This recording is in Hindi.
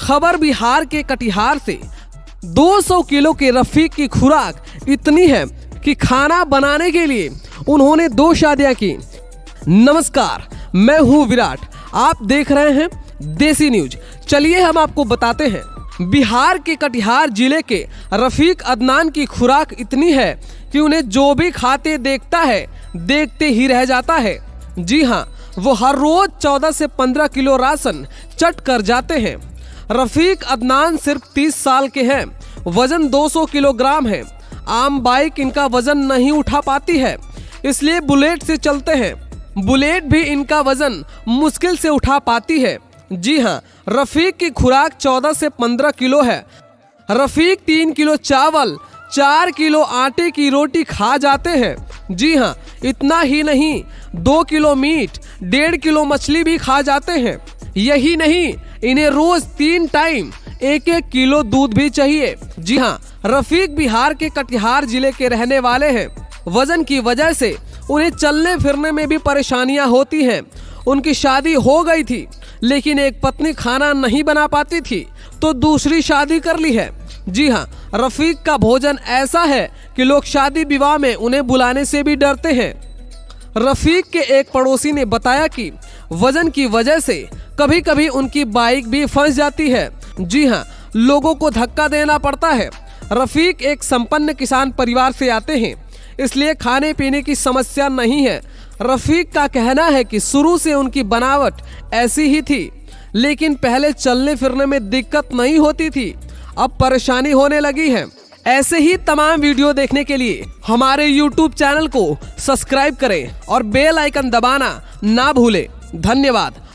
खबर बिहार के कटिहार से। 200 किलो के रफीक की खुराक इतनी है कि खाना बनाने के लिए उन्होंने 2 शादियां की। नमस्कार, मैं हूं विराट, आप देख रहे हैं देसी न्यूज। चलिए हम आपको बताते हैं। बिहार के कटिहार जिले के रफीक अदनान की खुराक इतनी है कि उन्हें जो भी खाते देखता है देखते ही रह जाता है। जी हां, वो हर रोज 14 से 15 किलो राशन चट कर जाते हैं। रफीक अदनान सिर्फ 30 साल के हैं, वजन 200 किलोग्राम है। आम बाइक इनका वजन नहीं उठा पाती है, इसलिए बुलेट से चलते हैं। बुलेट भी इनका वजन मुश्किल से उठा पाती है। जी हां, रफीक की खुराक 14 से 15 किलो है। रफीक 3 किलो चावल, 4 किलो आटे की रोटी खा जाते हैं। जी हां, इतना ही नहीं, 2 किलो मीट, 1.5 किलो मछली भी खा जाते हैं। यही नहीं, इन्हें रोज 3 टाइम 1-1 किलो दूध भी चाहिए। जी हां, रफीक बिहार के कटिहार जिले के रहने वाले हैं। वजन की वजह से उन्हें चलने फिरने में भी परेशानियां होती हैं। उनकी शादी हो गई थी, लेकिन एक पत्नी खाना नहीं बना पाती थी तो दूसरी शादी कर ली है। जी हां, रफीक का भोजन ऐसा है कि लोग शादी विवाह में उन्हें बुलाने से भी डरते हैं। रफीक के एक पड़ोसी ने बताया कि वजन की वजह से कभी कभी उनकी बाइक भी फंस जाती है। जी हां, लोगों को धक्का देना पड़ता है। रफीक एक संपन्न किसान परिवार से आते हैं, इसलिए खाने पीने की समस्या नहीं है। रफीक का कहना है कि शुरू से उनकी बनावट ऐसी ही थी, लेकिन पहले चलने फिरने में दिक्कत नहीं होती थी, अब परेशानी होने लगी है। ऐसे ही तमाम वीडियो देखने के लिए हमारे YouTube चैनल को सब्सक्राइब करें और बेल आइकन दबाना ना भूलें। धन्यवाद।